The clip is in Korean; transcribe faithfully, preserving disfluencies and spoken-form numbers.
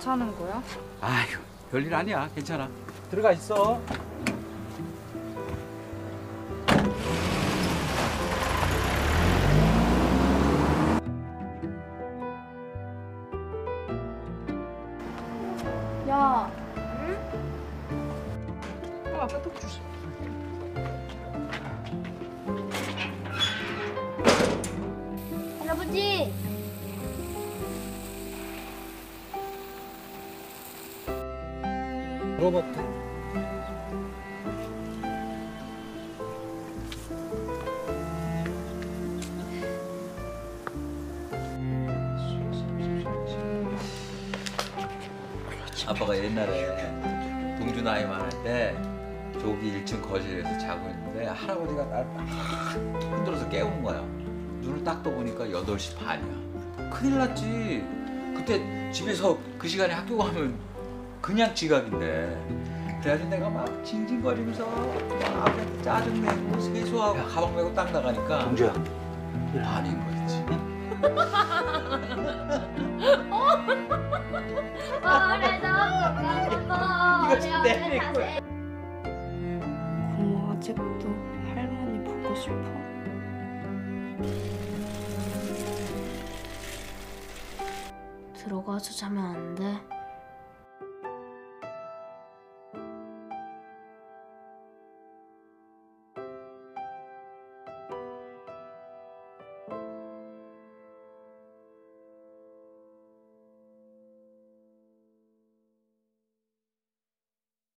괜찮은 거야? 아이고, 별일 아니야. 괜찮아. 들어가 있어. 야. 응? 형 아빠 톡 주시. 할아버지. 물어봤대. 아빠가 옛날에 동주 나이 많을 때 저기 일 층 거실에서 자고 있는데 할아버지가 날 막 흔들어서 깨운 거야. 눈을 딱 떠보니까 여덟 시 반이야. 큰일 났지. 그때 집에서 그 시간에 학교 가면 그냥 지각인데. 그래가지고 내가 막 징징거리면서 막 아버지한테 짜증내고 세수하고 가방 메고 딱 나가니까 동주야. 반인 거였지. 이거 좀 내 거야. 고모 아직도 할머니 보고 싶어? 들어가서 자면 안 돼?